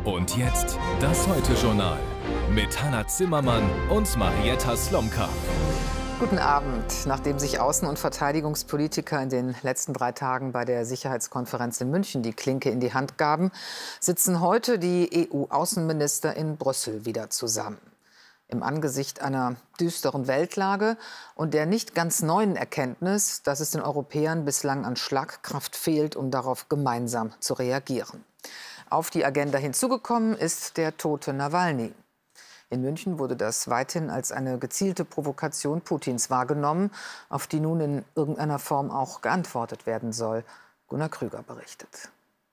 Und jetzt das Heute-Journal mit Hannah Zimmermann und Marietta Slomka. Guten Abend. Nachdem sich Außen- und Verteidigungspolitiker in den letzten 3 Tagen bei der Sicherheitskonferenz in München die Klinke in die Hand gaben, sitzen heute die EU-Außenminister in Brüssel wieder zusammen. Im Angesicht einer düsteren Weltlage und der nicht ganz neuen Erkenntnis, dass es den Europäern bislang an Schlagkraft fehlt, um darauf gemeinsam zu reagieren. Auf die Agenda hinzugekommen ist der tote Nawalny. In München wurde das weithin als eine gezielte Provokation Putins wahrgenommen, auf die nun in irgendeiner Form auch geantwortet werden soll. Gunnar Krüger berichtet.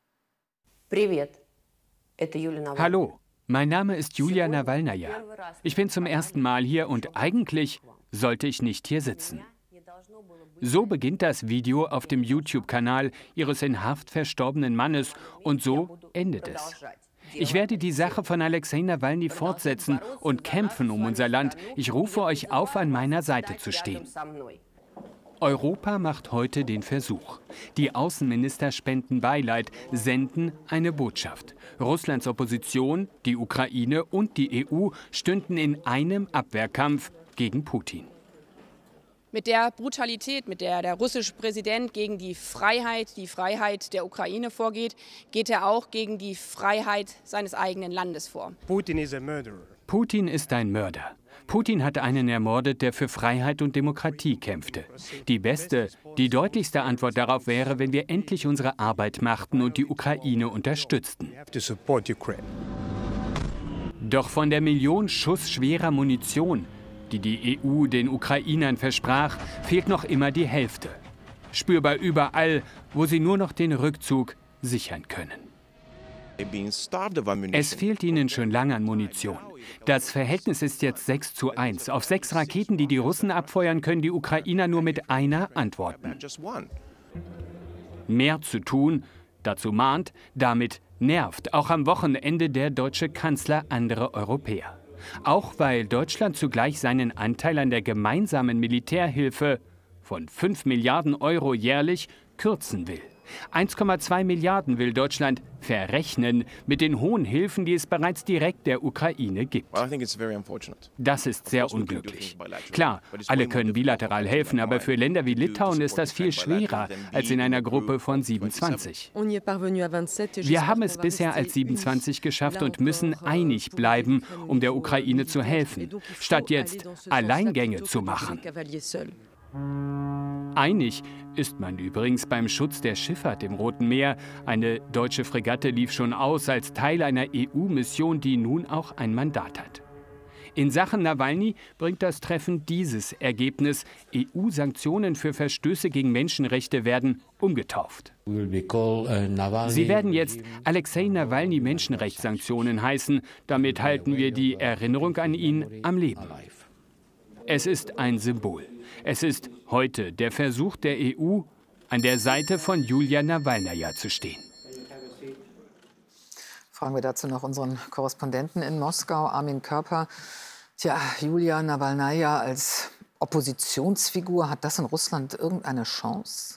Hallo, mein Name ist Julia Nawalnaja. Ich bin zum ersten Mal hier und eigentlich sollte ich nicht hier sitzen. So beginnt das Video auf dem YouTube-Kanal ihres in Haft verstorbenen Mannes und so endet es. Ich werde die Sache von Alexei Nawalny fortsetzen und kämpfen um unser Land. Ich rufe euch auf, an meiner Seite zu stehen. Europa macht heute den Versuch. Die Außenminister spenden Beileid, senden eine Botschaft. Russlands Opposition, die Ukraine und die EU stünden in einem Abwehrkampf gegen Putin. Mit der Brutalität, mit der der russische Präsident gegen die Freiheit der Ukraine vorgeht, geht er auch gegen die Freiheit seines eigenen Landes vor. Putin ist ein Mörder. Putin hat einen ermordet, der für Freiheit und Demokratie kämpfte. Die beste, die deutlichste Antwort darauf wäre, wenn wir endlich unsere Arbeit machten und die Ukraine unterstützten. Doch von der Million Schuss schwerer Munition, die die EU den Ukrainern versprach, fehlt noch immer die Hälfte. Spürbar überall, wo sie nur noch den Rückzug sichern können. Es fehlt ihnen schon lange an Munition. Das Verhältnis ist jetzt 6:1. Auf 6 Raketen, die die Russen abfeuern, können die Ukrainer nur mit einer antworten. Mehr zu tun, dazu mahnt, damit nervt auch am Wochenende der deutsche Kanzler andere Europäer. Auch weil Deutschland zugleich seinen Anteil an der gemeinsamen Militärhilfe von 5 Milliarden Euro jährlich kürzen will. 1,2 Milliarden will Deutschland verrechnen mit den hohen Hilfen, die es bereits direkt der Ukraine gibt. Das ist sehr unglücklich. Klar, alle können bilateral helfen, aber für Länder wie Litauen ist das viel schwerer als in einer Gruppe von 27. Wir haben es bisher als 27 geschafft und müssen einig bleiben, um der Ukraine zu helfen, statt jetzt Alleingänge zu machen. Einig ist man übrigens beim Schutz der Schifffahrt im Roten Meer. Eine deutsche Fregatte lief schon aus als Teil einer EU-Mission, die nun auch ein Mandat hat. In Sachen Nawalny bringt das Treffen dieses Ergebnis. EU-Sanktionen für Verstöße gegen Menschenrechte werden umgetauft. Sie werden jetzt Alexei Nawalny Menschenrechtssanktionen heißen. Damit halten wir die Erinnerung an ihn am Leben. Es ist ein Symbol. Es ist heute der Versuch der EU, an der Seite von Julia Nawalnaja zu stehen. Fragen wir dazu noch unseren Korrespondenten in Moskau, Armin Körper. Tja, Julia Nawalnaja als Oppositionsfigur, hat das in Russland irgendeine Chance?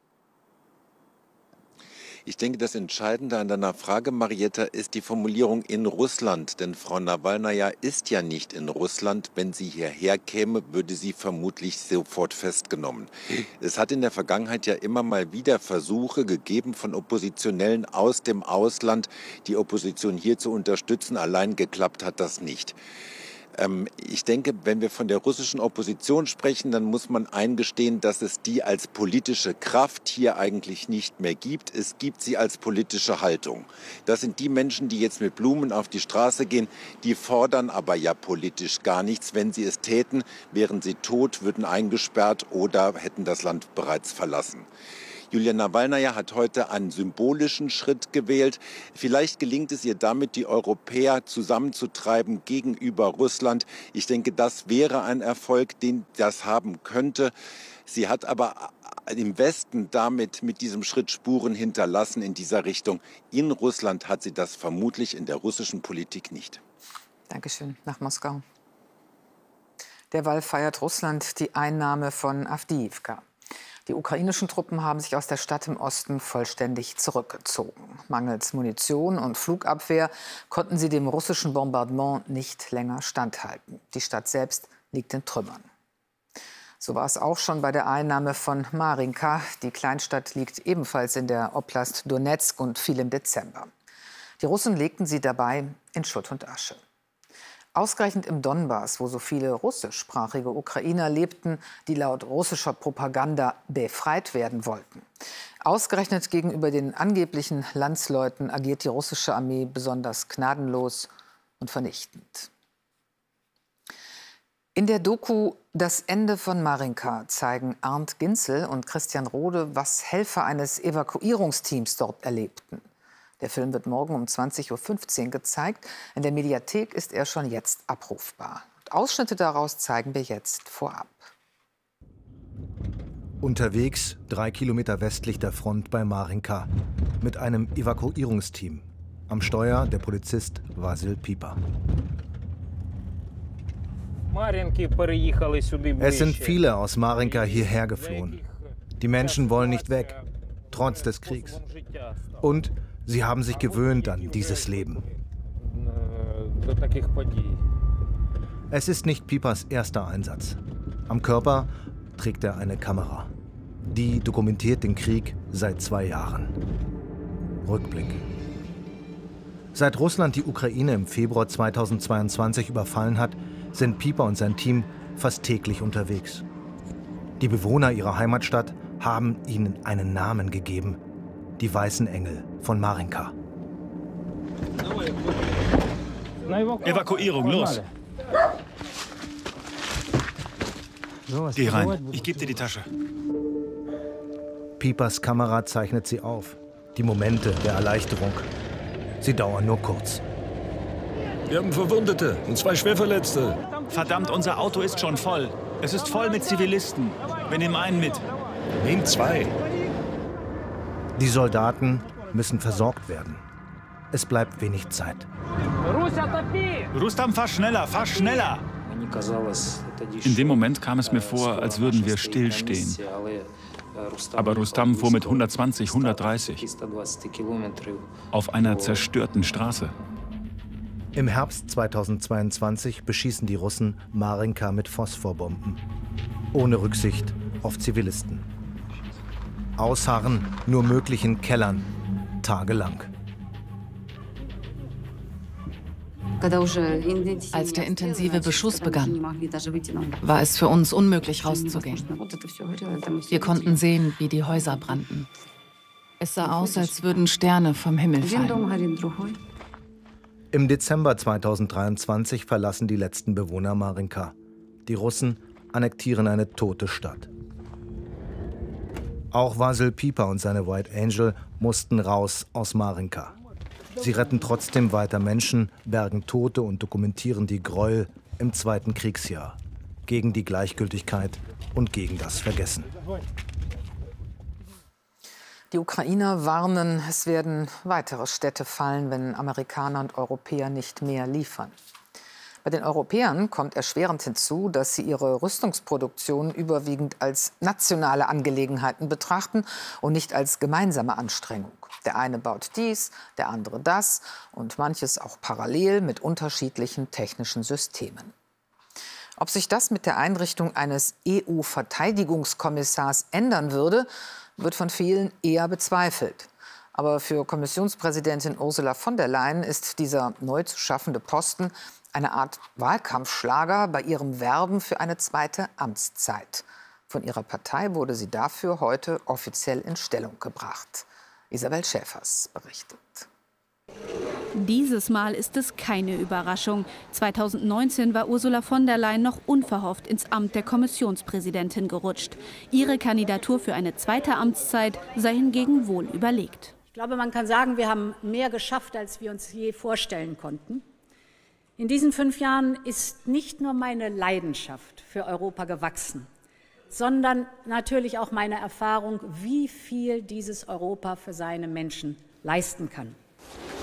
Ich denke, das Entscheidende an deiner Frage, Marietta, ist die Formulierung in Russland. Denn Frau Nawalnaja ist ja nicht in Russland. Wenn sie hierher käme, würde sie vermutlich sofort festgenommen. Es hat in der Vergangenheit ja immer mal wieder Versuche gegeben von Oppositionellen aus dem Ausland, die Opposition hier zu unterstützen. Allein geklappt hat das nicht. Ich denke, wenn wir von der russischen Opposition sprechen, dann muss man eingestehen, dass es die als politische Kraft hier eigentlich nicht mehr gibt. Es gibt sie als politische Haltung. Das sind die Menschen, die jetzt mit Blumen auf die Straße gehen, die fordern aber ja politisch gar nichts. Wenn sie es täten, wären sie tot, würden eingesperrt oder hätten das Land bereits verlassen. Julia Nawalnaja hat heute einen symbolischen Schritt gewählt. Vielleicht gelingt es ihr damit, die Europäer zusammenzutreiben gegenüber Russland. Ich denke, das wäre ein Erfolg, den das haben könnte. Sie hat aber im Westen damit mit diesem Schritt Spuren hinterlassen in dieser Richtung. In Russland hat sie das vermutlich, in der russischen Politik nicht. Dankeschön. Nach Moskau. Derweil feiert Russland die Einnahme von Awdijiwka. Die ukrainischen Truppen haben sich aus der Stadt im Osten vollständig zurückgezogen. Mangels Munition und Flugabwehr konnten sie dem russischen Bombardement nicht länger standhalten. Die Stadt selbst liegt in Trümmern. So war es auch schon bei der Einnahme von Marinka. Die Kleinstadt liegt ebenfalls in der Oblast Donezk und fiel im Dezember. Die Russen legten sie dabei in Schutt und Asche. Ausgerechnet im Donbass, wo so viele russischsprachige Ukrainer lebten, die laut russischer Propaganda befreit werden wollten. Ausgerechnet gegenüber den angeblichen Landsleuten agiert die russische Armee besonders gnadenlos und vernichtend. In der Doku Das Ende von Marinka zeigen Arndt Ginzel und Christian Rode, was Helfer eines Evakuierungsteams dort erlebten. Der Film wird morgen um 20:15 Uhr gezeigt. In der Mediathek ist er schon jetzt abrufbar. Ausschnitte daraus zeigen wir jetzt vorab. Unterwegs 3 Kilometer westlich der Front bei Marinka mit einem Evakuierungsteam. Am Steuer der Polizist Vasil Pipa. Es sind viele aus Marinka hierher geflohen. Die Menschen wollen nicht weg, trotz des Kriegs. Und sie haben sich gewöhnt an dieses Leben. Es ist nicht Pipas erster Einsatz. Am Körper trägt er eine Kamera. Die dokumentiert den Krieg seit 2 Jahren. Rückblick. Seit Russland die Ukraine im Februar 2022 überfallen hat, sind Pipa und sein Team fast täglich unterwegs. Die Bewohner ihrer Heimatstadt haben ihnen einen Namen gegeben: die Weißen Engel von Marinka. Evakuierung, los! Geh rein, ich gebe dir die Tasche. Pipas Kamera zeichnet sie auf. Die Momente der Erleichterung. Sie dauern nur kurz. Wir haben Verwundete und 2 Schwerverletzte. Verdammt, unser Auto ist schon voll. Es ist voll mit Zivilisten. Wir nehmen einen mit. Nehmt 2. Die Soldaten müssen versorgt werden. Es bleibt wenig Zeit. Rustam, fahr schneller, fahr schneller! In dem Moment kam es mir vor, als würden wir stillstehen. Aber Rustam fuhr mit 120, 130 auf einer zerstörten Straße. Im Herbst 2022 beschießen die Russen Marinka mit Phosphorbomben. Ohne Rücksicht auf Zivilisten. Ausharren nur möglich in Kellern, tagelang. Als der intensive Beschuss begann, war es für uns unmöglich, rauszugehen. Wir konnten sehen, wie die Häuser brannten. Es sah aus, als würden Sterne vom Himmel fallen. Im Dezember 2023 verlassen die letzten Bewohner Marinka. Die Russen annektieren eine tote Stadt. Auch Vasil Pipa und seine White Angel mussten raus aus Marinka. Sie retten trotzdem weiter Menschen, bergen Tote und dokumentieren die Gräuel im 2. Kriegsjahr. Gegen die Gleichgültigkeit und gegen das Vergessen. Die Ukrainer warnen, es werden weitere Städte fallen, wenn Amerikaner und Europäer nicht mehr liefern. Bei den Europäern kommt erschwerend hinzu, dass sie ihre Rüstungsproduktion überwiegend als nationale Angelegenheiten betrachten und nicht als gemeinsame Anstrengung. Der eine baut dies, der andere das und manches auch parallel mit unterschiedlichen technischen Systemen. Ob sich das mit der Einrichtung eines EU-Verteidigungskommissars ändern würde, wird von vielen eher bezweifelt. Aber für Kommissionspräsidentin Ursula von der Leyen ist dieser neu zu schaffende Posten eine Art Wahlkampfschlager bei ihrem Werben für eine 2. Amtszeit. Von ihrer Partei wurde sie dafür heute offiziell in Stellung gebracht. Isabel Schäfers berichtet. Dieses Mal ist es keine Überraschung. 2019 war Ursula von der Leyen noch unverhofft ins Amt der Kommissionspräsidentin gerutscht. Ihre Kandidatur für eine 2. Amtszeit sei hingegen wohl überlegt. Ich glaube, man kann sagen, wir haben mehr geschafft, als wir uns je vorstellen konnten. In diesen 5 Jahren ist nicht nur meine Leidenschaft für Europa gewachsen, sondern natürlich auch meine Erfahrung, wie viel dieses Europa für seine Menschen leisten kann.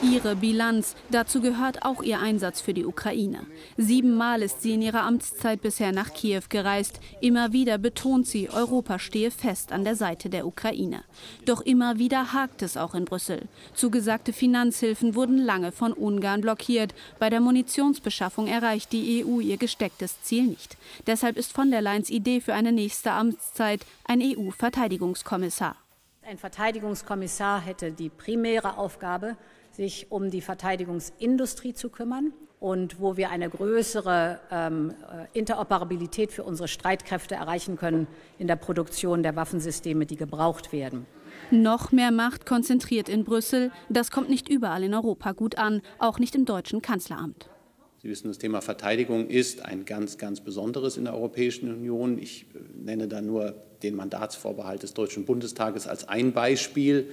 Ihre Bilanz, dazu gehört auch ihr Einsatz für die Ukraine. 7-mal ist sie in ihrer Amtszeit bisher nach Kiew gereist. Immer wieder betont sie, Europa stehe fest an der Seite der Ukraine. Doch immer wieder hakt es auch in Brüssel. Zugesagte Finanzhilfen wurden lange von Ungarn blockiert. Bei der Munitionsbeschaffung erreicht die EU ihr gestecktes Ziel nicht. Deshalb ist von der Leyens Idee für eine nächste Amtszeit ein EU-Verteidigungskommissar. Ein Verteidigungskommissar hätte die primäre Aufgabe, sich um die Verteidigungsindustrie zu kümmern und wo wir eine größere Interoperabilität für unsere Streitkräfte erreichen können in der Produktion der Waffensysteme, die gebraucht werden. Noch mehr Macht konzentriert in Brüssel. Das kommt nicht überall in Europa gut an, auch nicht im deutschen Kanzleramt. Sie wissen, das Thema Verteidigung ist ein ganz, ganz besonderes in der Europäischen Union. Ich nenne da nur den Mandatsvorbehalt des Deutschen Bundestages als ein Beispiel.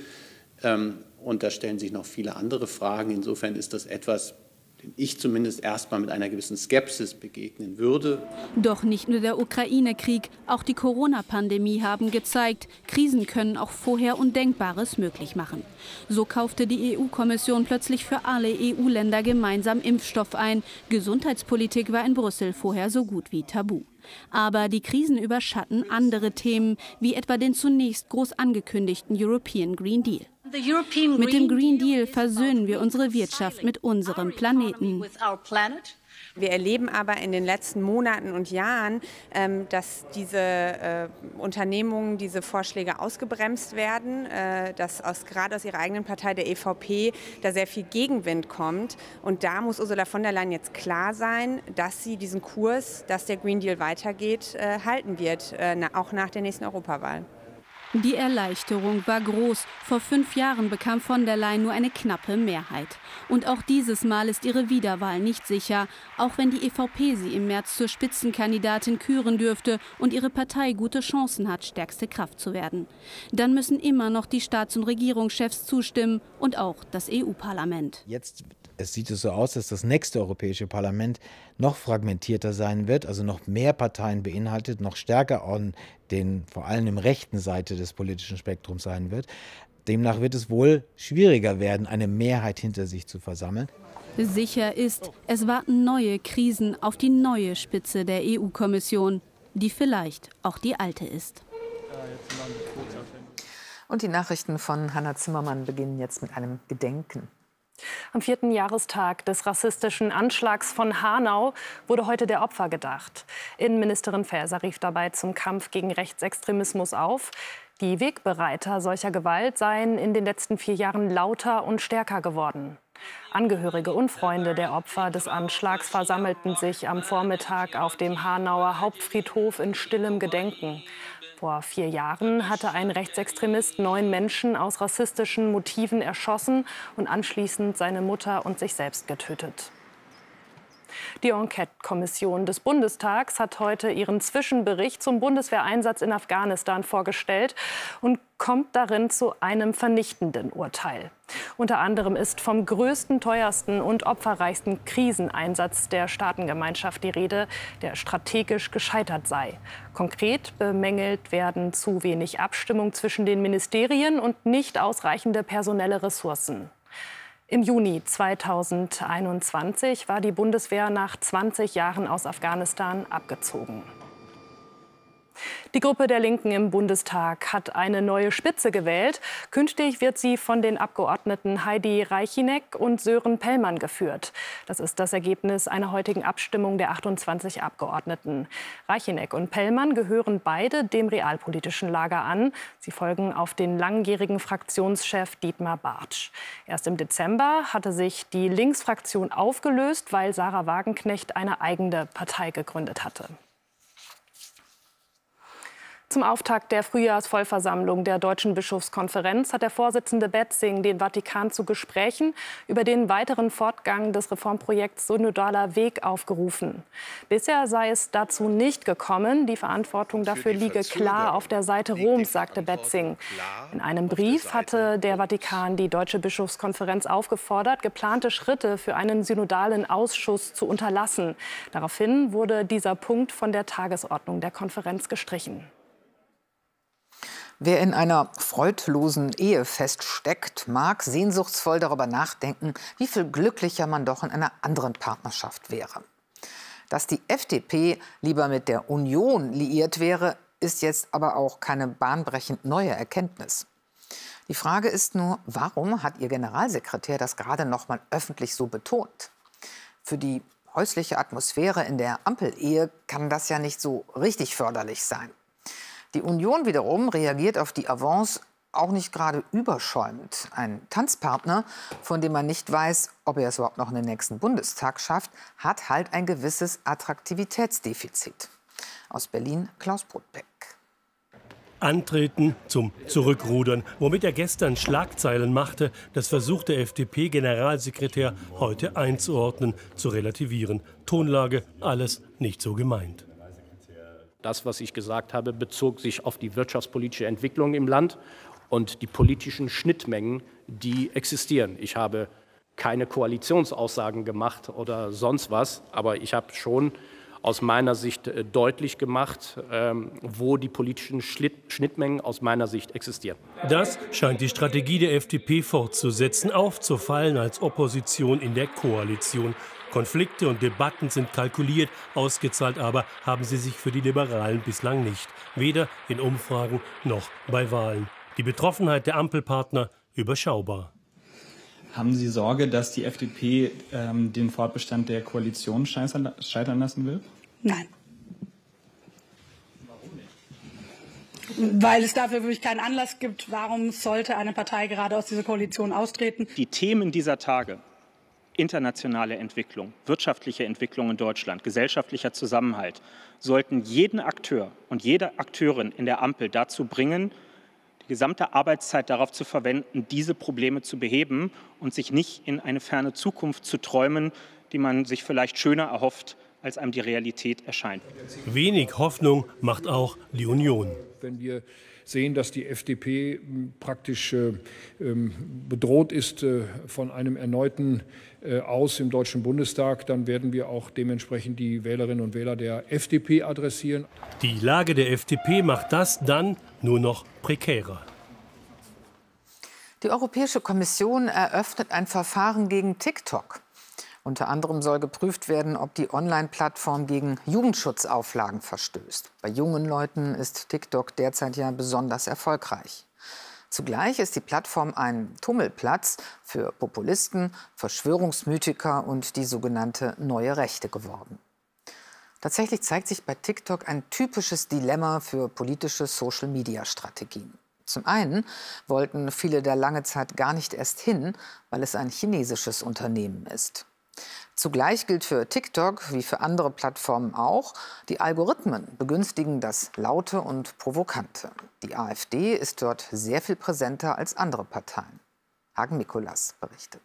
Und da stellen sich noch viele andere Fragen. Insofern ist das etwas, dem ich zumindest erstmal mit einer gewissen Skepsis begegnen würde. Doch nicht nur der Ukraine-Krieg, auch die Corona-Pandemie haben gezeigt, Krisen können auch vorher Undenkbares möglich machen. So kaufte die EU-Kommission plötzlich für alle EU-Länder gemeinsam Impfstoff ein. Gesundheitspolitik war in Brüssel vorher so gut wie tabu. Aber die Krisen überschatten andere Themen, wie etwa den zunächst groß angekündigten European Green Deal. Mit dem Green Deal versöhnen wir unsere Wirtschaft mit unserem Planeten. Wir erleben aber in den letzten Monaten und Jahren, dass diese Unternehmungen, diese Vorschläge ausgebremst werden, dass gerade aus ihrer eigenen Partei, der EVP, da sehr viel Gegenwind kommt. Und da muss Ursula von der Leyen jetzt klar sein, dass sie diesen Kurs, dass der Green Deal weitergeht, halten wird, auch nach der nächsten Europawahl. Die Erleichterung war groß. Vor 5 Jahren bekam von der Leyen nur eine knappe Mehrheit. Und auch dieses Mal ist ihre Wiederwahl nicht sicher, auch wenn die EVP sie im März zur Spitzenkandidatin küren dürfte und ihre Partei gute Chancen hat, stärkste Kraft zu werden. Dann müssen immer noch die Staats- und Regierungschefs zustimmen und auch das EU-Parlament. Jetzt sieht es so aus, dass das nächste Europäische Parlament noch fragmentierter sein wird, also noch mehr Parteien beinhaltet, noch stärker an den vor allem im rechten Seite des politischen Spektrums sein wird. Demnach wird es wohl schwieriger werden, eine Mehrheit hinter sich zu versammeln. Sicher ist, es warten neue Krisen auf die neue Spitze der EU-Kommission, die vielleicht auch die alte ist. Und die Nachrichten von Hannah Zimmermann beginnen jetzt mit einem Gedenken. Am 4. Jahrestag des rassistischen Anschlags von Hanau wurde heute der Opfer gedacht. Innenministerin Faeser rief dabei zum Kampf gegen Rechtsextremismus auf. Die Wegbereiter solcher Gewalt seien in den letzten 4 Jahren lauter und stärker geworden. Angehörige und Freunde der Opfer des Anschlags versammelten sich am Vormittag auf dem Hanauer Hauptfriedhof in stillem Gedenken. Vor 4 Jahren hatte ein Rechtsextremist 9 Menschen aus rassistischen Motiven erschossen und anschließend seine Mutter und sich selbst getötet. Die Enquete-Kommission des Bundestags hat heute ihren Zwischenbericht zum Bundeswehreinsatz in Afghanistan vorgestellt und kommt darin zu einem vernichtenden Urteil. Unter anderem ist vom größten, teuersten und opferreichsten Kriseneinsatz der Staatengemeinschaft die Rede, der strategisch gescheitert sei. Konkret bemängelt werden zu wenig Abstimmung zwischen den Ministerien und nicht ausreichende personelle Ressourcen. Im Juni 2021 war die Bundeswehr nach 20 Jahren aus Afghanistan abgezogen. Die Gruppe der Linken im Bundestag hat eine neue Spitze gewählt. Künftig wird sie von den Abgeordneten Heidi Reichinek und Sören Pellmann geführt. Das ist das Ergebnis einer heutigen Abstimmung der 28 Abgeordneten. Reichinek und Pellmann gehören beide dem realpolitischen Lager an. Sie folgen auf den langjährigen Fraktionschef Dietmar Bartsch. Erst im Dezember hatte sich die Linksfraktion aufgelöst, weil Sarah Wagenknecht eine eigene Partei gegründet hatte. Zum Auftakt der Frühjahrsvollversammlung der Deutschen Bischofskonferenz hat der Vorsitzende Betzing den Vatikan zu Gesprächen über den weiteren Fortgang des Reformprojekts Synodaler Weg aufgerufen. Bisher sei es dazu nicht gekommen. Die Verantwortung dafür liege klar auf der Seite Roms, sagte Betzing. In einem Brief hatte der Vatikan die Deutsche Bischofskonferenz aufgefordert, geplante Schritte für einen synodalen Ausschuss zu unterlassen. Daraufhin wurde dieser Punkt von der Tagesordnung der Konferenz gestrichen. Wer in einer freudlosen Ehe feststeckt, mag sehnsuchtsvoll darüber nachdenken, wie viel glücklicher man doch in einer anderen Partnerschaft wäre. Dass die FDP lieber mit der Union liiert wäre, ist jetzt aber auch keine bahnbrechend neue Erkenntnis. Die Frage ist nur, warum hat Ihr Generalsekretär das gerade noch mal öffentlich so betont? Für die häusliche Atmosphäre in der Ampel-Ehe kann das ja nicht so richtig förderlich sein. Die Union wiederum reagiert auf die Avance auch nicht gerade überschäumend. Ein Tanzpartner, von dem man nicht weiß, ob er es überhaupt noch in den nächsten Bundestag schafft, hat halt ein gewisses Attraktivitätsdefizit. Aus Berlin, Klaus Brotbeck. Antreten zum Zurückrudern, womit er gestern Schlagzeilen machte, das versucht der FDP-Generalsekretär heute einzuordnen, zu relativieren. Tonlage, alles nicht so gemeint. Das, was ich gesagt habe, bezog sich auf die wirtschaftspolitische Entwicklung im Land und die politischen Schnittmengen, die existieren. Ich habe keine Koalitionsaussagen gemacht oder sonst was, aber ich habe schon aus meiner Sicht deutlich gemacht, wo die politischen Schnittmengen aus meiner Sicht existieren. Das scheint die Strategie der FDP fortzusetzen, aufzufallen als Opposition in der Koalition. Konflikte und Debatten sind kalkuliert, ausgezahlt aber haben sie sich für die Liberalen bislang nicht. Weder in Umfragen noch bei Wahlen. Die Betroffenheit der Ampelpartner überschaubar. Haben Sie Sorge, dass die FDP den Fortbestand der Koalition scheitern lassen will? Nein. Warum nicht? Weil es dafür wirklich keinen Anlass gibt. Warum sollte eine Partei gerade aus dieser Koalition austreten? Die Themen dieser Tage, internationale Entwicklung, wirtschaftliche Entwicklung in Deutschland, gesellschaftlicher Zusammenhalt, sollten jeden Akteur und jede Akteurin in der Ampel dazu bringen, die gesamte Arbeitszeit darauf zu verwenden, diese Probleme zu beheben und sich nicht in eine ferne Zukunft zu träumen, die man sich vielleicht schöner erhofft, als einem die Realität erscheint. Wenig Hoffnung macht auch die Union. Wenn wir sehen, dass die FDP praktisch bedroht ist von einem erneuten Aus im Deutschen Bundestag, dann werden wir auch dementsprechend die Wählerinnen und Wähler der FDP adressieren. Die Lage der FDP macht das dann nur noch prekärer. Die Europäische Kommission eröffnet ein Verfahren gegen TikTok. Unter anderem soll geprüft werden, ob die Online-Plattform gegen Jugendschutzauflagen verstößt. Bei jungen Leuten ist TikTok derzeit ja besonders erfolgreich. Zugleich ist die Plattform ein Tummelplatz für Populisten, Verschwörungsmythiker und die sogenannte Neue Rechte geworden. Tatsächlich zeigt sich bei TikTok ein typisches Dilemma für politische Social-Media-Strategien. Zum einen wollten viele da lange Zeit gar nicht erst hin, weil es ein chinesisches Unternehmen ist. Zugleich gilt für TikTok, wie für andere Plattformen auch, die Algorithmen begünstigen das Laute und Provokante. Die AfD ist dort sehr viel präsenter als andere Parteien. Hagen Mikolas berichtet.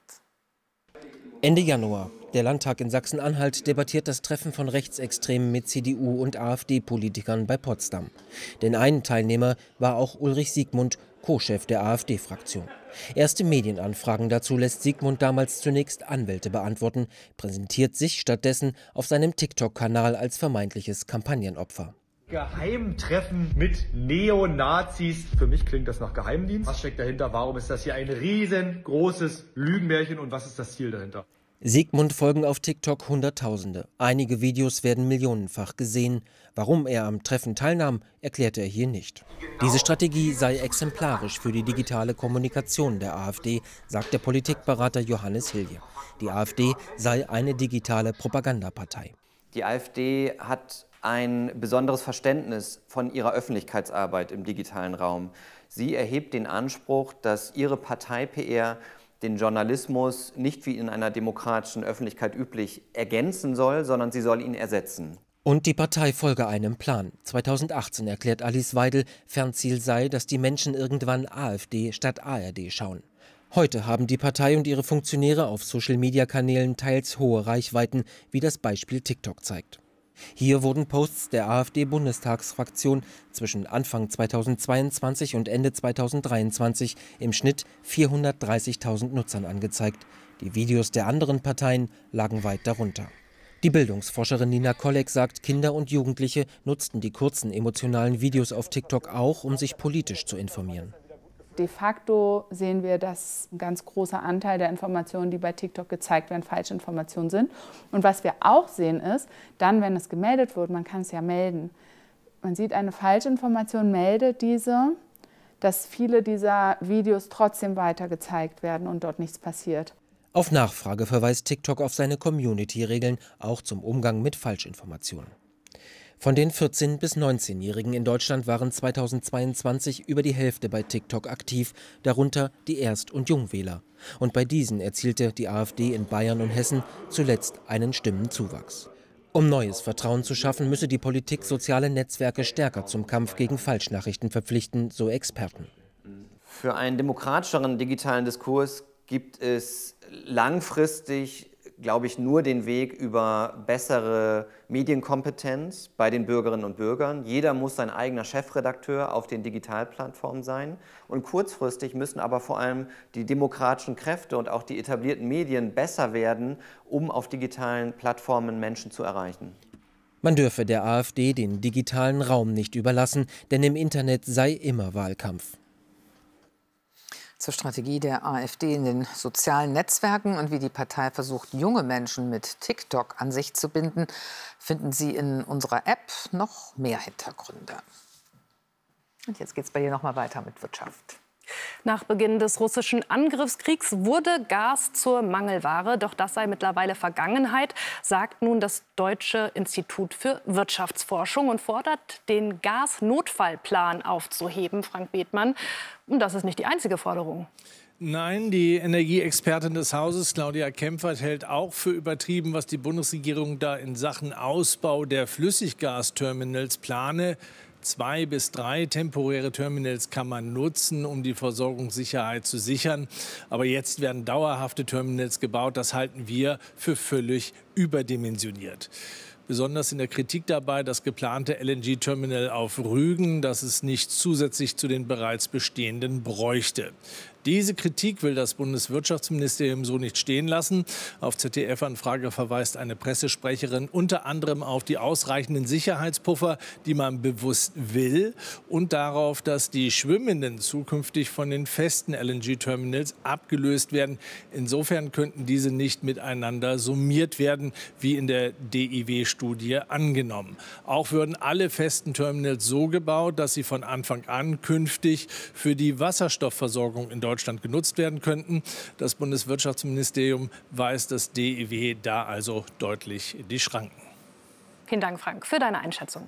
Ende Januar. Der Landtag in Sachsen-Anhalt debattiert das Treffen von Rechtsextremen mit CDU- und AfD-Politikern bei Potsdam. Denn ein Teilnehmer war auch Ulrich Siegmund, Co-Chef der AfD-Fraktion. Erste Medienanfragen dazu lässt Siegmund damals zunächst Anwälte beantworten, präsentiert sich stattdessen auf seinem TikTok-Kanal als vermeintliches Kampagnenopfer. Geheimtreffen mit Neonazis. Für mich klingt das nach Geheimdienst. Was steckt dahinter? Warum ist das hier ein riesengroßes Lügenmärchen und was ist das Ziel dahinter? Siegmund folgen auf TikTok Hunderttausende. Einige Videos werden millionenfach gesehen. Warum er am Treffen teilnahm, erklärte er hier nicht. Diese Strategie sei exemplarisch für die digitale Kommunikation der AfD, sagt der Politikberater Johannes Hilje. Die AfD sei eine digitale Propagandapartei. Die AfD hat ein besonderes Verständnis von ihrer Öffentlichkeitsarbeit im digitalen Raum. Sie erhebt den Anspruch, dass ihre Partei-PR den Journalismus nicht wie in einer demokratischen Öffentlichkeit üblich ergänzen soll, sondern sie soll ihn ersetzen. Und die Partei folge einem Plan. 2018 erklärt Alice Weidel, Fernziel sei, dass die Menschen irgendwann AfD statt ARD schauen. Heute haben die Partei und ihre Funktionäre auf Social-Media-Kanälen teils hohe Reichweiten, wie das Beispiel TikTok zeigt. Hier wurden Posts der AfD-Bundestagsfraktion zwischen Anfang 2022 und Ende 2023 im Schnitt 430.000 Nutzern angezeigt. Die Videos der anderen Parteien lagen weit darunter. Die Bildungsforscherin Nina Kollek sagt, Kinder und Jugendliche nutzten die kurzen emotionalen Videos auf TikTok auch, um sich politisch zu informieren. De facto sehen wir, dass ein ganz großer Anteil der Informationen, die bei TikTok gezeigt werden, Falschinformationen sind. Und was wir auch sehen ist, dann, wenn es gemeldet wird, man kann es ja melden, man sieht eine Falschinformation, meldet diese, dass viele dieser Videos trotzdem weiter gezeigt werden und dort nichts passiert. Auf Nachfrage verweist TikTok auf seine Community-Regeln, auch zum Umgang mit Falschinformationen. Von den 14- bis 19-Jährigen in Deutschland waren 2022 über die Hälfte bei TikTok aktiv, darunter die Erst- und Jungwähler. Und bei diesen erzielte die AfD in Bayern und Hessen zuletzt einen Stimmenzuwachs. Um neues Vertrauen zu schaffen, müsse die Politik soziale Netzwerke stärker zum Kampf gegen Falschnachrichten verpflichten, so Experten. Für einen demokratischeren digitalen Diskurs gibt es langfristig, glaube ich, nur den Weg über bessere Medienkompetenz bei den Bürgerinnen und Bürgern. Jeder muss sein eigener Chefredakteur auf den Digitalplattformen sein. Und kurzfristig müssen aber vor allem die demokratischen Kräfte und auch die etablierten Medien besser werden, um auf digitalen Plattformen Menschen zu erreichen. Man dürfe der AfD den digitalen Raum nicht überlassen, denn im Internet sei immer Wahlkampf. Zur Strategie der AfD in den sozialen Netzwerken und wie die Partei versucht, junge Menschen mit TikTok an sich zu binden, finden Sie in unserer App noch mehr Hintergründe. Und jetzt geht es bei dir noch mal weiter mit Wirtschaft. Nach Beginn des russischen Angriffskriegs wurde Gas zur Mangelware. Doch das sei mittlerweile Vergangenheit, sagt nun das Deutsche Institut für Wirtschaftsforschung und fordert, den Gasnotfallplan aufzuheben. Frank Bethmann, und das ist nicht die einzige Forderung. Nein, die Energieexpertin des Hauses, Claudia Kempfert, hält auch für übertrieben, was die Bundesregierung da in Sachen Ausbau der Flüssiggasterminals plane. 2 bis 3 temporäre Terminals kann man nutzen, um die Versorgungssicherheit zu sichern. Aber jetzt werden dauerhafte Terminals gebaut. Das halten wir für völlig überdimensioniert. Besonders in der Kritik dabei das geplante LNG-Terminal auf Rügen, das es nicht zusätzlich zu den bereits bestehenden bräuchte. Diese Kritik will das Bundeswirtschaftsministerium so nicht stehen lassen. Auf ZDF-Anfrage verweist eine Pressesprecherin unter anderem auf die ausreichenden Sicherheitspuffer, die man bewusst will, und darauf, dass die schwimmenden zukünftig von den festen LNG-Terminals abgelöst werden. Insofern könnten diese nicht miteinander summiert werden, wie in der DIW-Studie angenommen. Auch würden alle festen Terminals so gebaut, dass sie von Anfang an künftig für die Wasserstoffversorgung in Deutschland genutzt werden könnten. Das Bundeswirtschaftsministerium weist das DIW da also deutlich in die Schranken. Vielen Dank, Frank, für deine Einschätzung.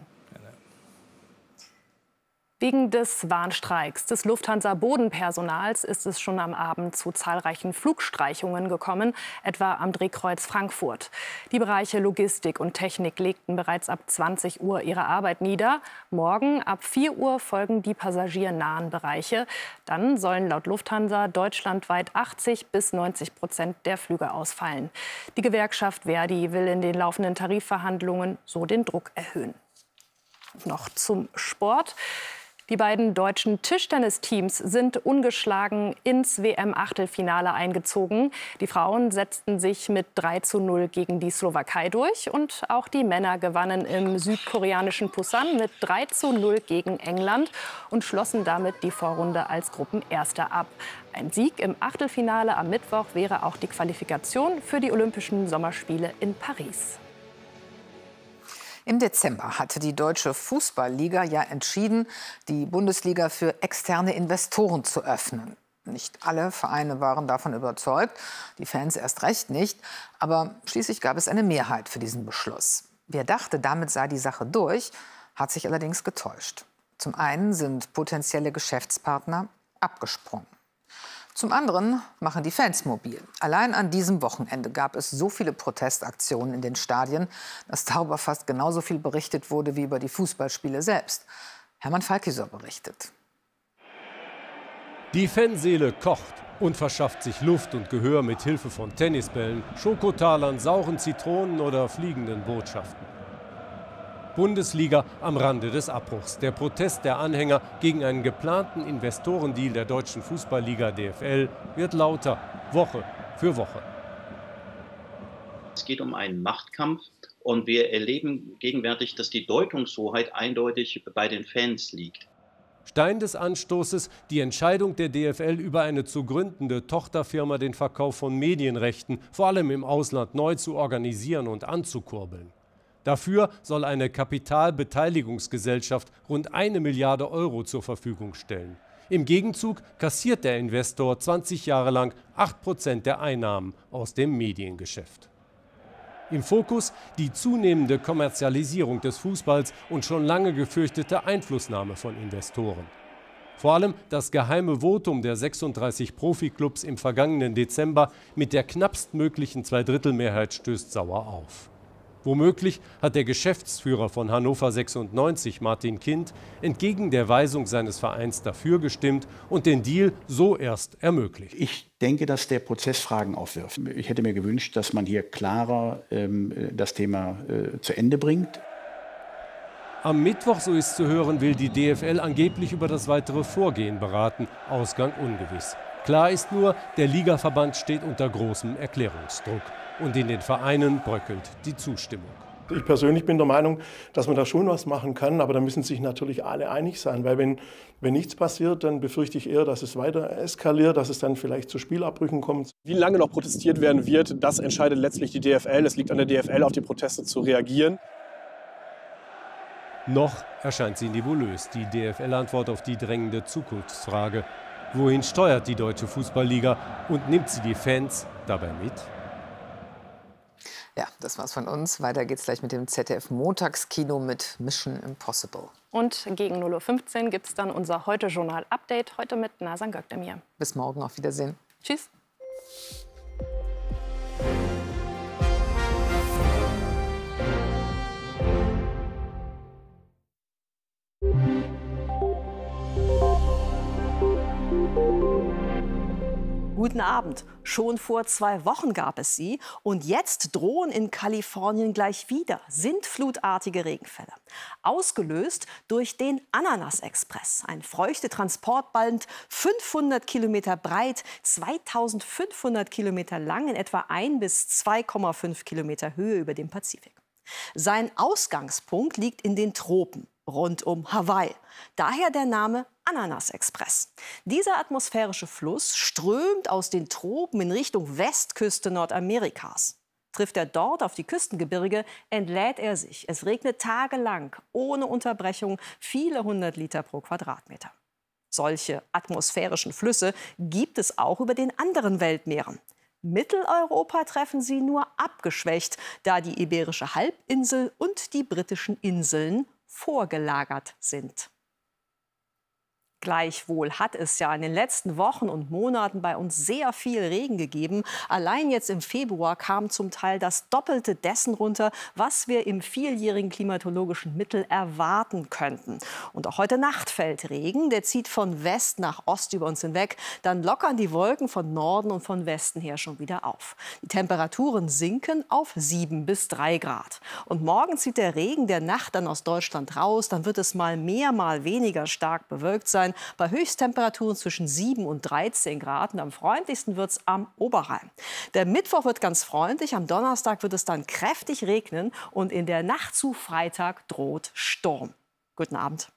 Wegen des Warnstreiks des Lufthansa-Bodenpersonals ist es schon am Abend zu zahlreichen Flugstreichungen gekommen, etwa am Drehkreuz Frankfurt. Die Bereiche Logistik und Technik legten bereits ab 20 Uhr ihre Arbeit nieder. Morgen ab 4 Uhr folgen die passagiernahen Bereiche. Dann sollen laut Lufthansa deutschlandweit 80 bis 90% der Flüge ausfallen. Die Gewerkschaft Verdi will in den laufenden Tarifverhandlungen so den Druck erhöhen. Noch zum Sport. Die beiden deutschen Tischtennisteams sind ungeschlagen ins WM-Achtelfinale eingezogen. Die Frauen setzten sich mit 3:0 gegen die Slowakei durch. Und auch die Männer gewannen im südkoreanischen Pusan mit 3:0 gegen England und schlossen damit die Vorrunde als Gruppenerster ab. Ein Sieg im Achtelfinale am Mittwoch wäre auch die Qualifikation für die Olympischen Sommerspiele in Paris. Im Dezember hatte die Deutsche Fußballliga ja entschieden, die Bundesliga für externe Investoren zu öffnen. Nicht alle Vereine waren davon überzeugt, die Fans erst recht nicht. Aber schließlich gab es eine Mehrheit für diesen Beschluss. Wer dachte, damit sei die Sache durch, hat sich allerdings getäuscht. Zum einen sind potenzielle Geschäftspartner abgesprungen. Zum anderen machen die Fans mobil. Allein an diesem Wochenende gab es so viele Protestaktionen in den Stadien, dass darüber fast genauso viel berichtet wurde wie über die Fußballspiele selbst. Hermann Falkisor berichtet. Die Fanseele kocht und verschafft sich Luft und Gehör mit Hilfe von Tennisbällen, Schokotalern, sauren Zitronen oder fliegenden Botschaften. Bundesliga am Rande des Abbruchs. Der Protest der Anhänger gegen einen geplanten Investorendeal der deutschen Fußballliga DFL wird lauter, Woche für Woche. Es geht um einen Machtkampf und wir erleben gegenwärtig, dass die Deutungshoheit eindeutig bei den Fans liegt. Stein des Anstoßes die Entscheidung der DFL über eine zu gründende Tochterfirma, den Verkauf von Medienrechten, vor allem im Ausland, neu zu organisieren und anzukurbeln. Dafür soll eine Kapitalbeteiligungsgesellschaft rund 1 Milliarde Euro zur Verfügung stellen. Im Gegenzug kassiert der Investor 20 Jahre lang 8% der Einnahmen aus dem Mediengeschäft. Im Fokus die zunehmende Kommerzialisierung des Fußballs und schon lange gefürchtete Einflussnahme von Investoren. Vor allem das geheime Votum der 36 Profiklubs im vergangenen Dezember mit der knappstmöglichen Zweidrittelmehrheit stößt sauer auf. Womöglich hat der Geschäftsführer von Hannover 96, Martin Kind, entgegen der Weisung seines Vereins dafür gestimmt und den Deal so erst ermöglicht. Ich denke, dass der Prozess Fragen aufwirft. Ich hätte mir gewünscht, dass man hier klarer das Thema zu Ende bringt. Am Mittwoch, so ist zu hören, will die DFL angeblich über das weitere Vorgehen beraten. Ausgang ungewiss. Klar ist nur, der Ligaverband steht unter großem Erklärungsdruck. Und in den Vereinen bröckelt die Zustimmung. Ich persönlich bin der Meinung, dass man da schon was machen kann, aber da müssen sich natürlich alle einig sein, weil wenn nichts passiert, dann befürchte ich eher, dass es weiter eskaliert, dass es dann vielleicht zu Spielabbrüchen kommt. Wie lange noch protestiert werden wird, das entscheidet letztlich die DFL. Es liegt an der DFL, auf die Proteste zu reagieren. Noch erscheint sie nebulös, die DFL-Antwort auf die drängende Zukunftsfrage. Wohin steuert die Deutsche Fußballliga und nimmt sie die Fans dabei mit? Ja, das war's von uns. Weiter geht's gleich mit dem ZDF-Montagskino mit Mission Impossible. Und gegen 0:15 Uhr gibt es dann unser Heute-Journal-Update. Heute mit Nazan Gökdemir. Bis morgen, auf Wiedersehen. Tschüss. Guten Abend. Schon vor 2 Wochen gab es sie und jetzt drohen in Kalifornien gleich wieder sintflutartige Regenfälle. Ausgelöst durch den Ananas-Express, ein Feuchtetransportband 500 Kilometer breit, 2500 Kilometer lang, in etwa 1 bis 2,5 Kilometer Höhe über dem Pazifik. Sein Ausgangspunkt liegt in den Tropen, rund um Hawaii. Daher der Name Ananas-Express. Dieser atmosphärische Fluss strömt aus den Tropen in Richtung Westküste Nordamerikas. Trifft er dort auf die Küstengebirge, entlädt er sich. Es regnet tagelang, ohne Unterbrechung, viele 100 Liter pro Quadratmeter. Solche atmosphärischen Flüsse gibt es auch über den anderen Weltmeeren. Mitteleuropa treffen sie nur abgeschwächt, da die Iberische Halbinsel und die britischen Inseln vorgelagert sind. Gleichwohl hat es ja in den letzten Wochen und Monaten bei uns sehr viel Regen gegeben. Allein jetzt im Februar kam zum Teil das Doppelte dessen runter, was wir im vieljährigen klimatologischen Mittel erwarten könnten. Und auch heute Nacht fällt Regen. Der zieht von West nach Ost über uns hinweg. Dann lockern die Wolken von Norden und von Westen her schon wieder auf. Die Temperaturen sinken auf 7 bis 3 Grad. Und morgen zieht der Regen der Nacht dann aus Deutschland raus. Dann wird es mal mehr, mal weniger stark bewölkt sein. Bei Höchsttemperaturen zwischen 7 und 13 Grad. Und am freundlichsten wird es am Oberrhein. Der Mittwoch wird ganz freundlich. Am Donnerstag wird es dann kräftig regnen. Und in der Nacht zu Freitag droht Sturm. Guten Abend.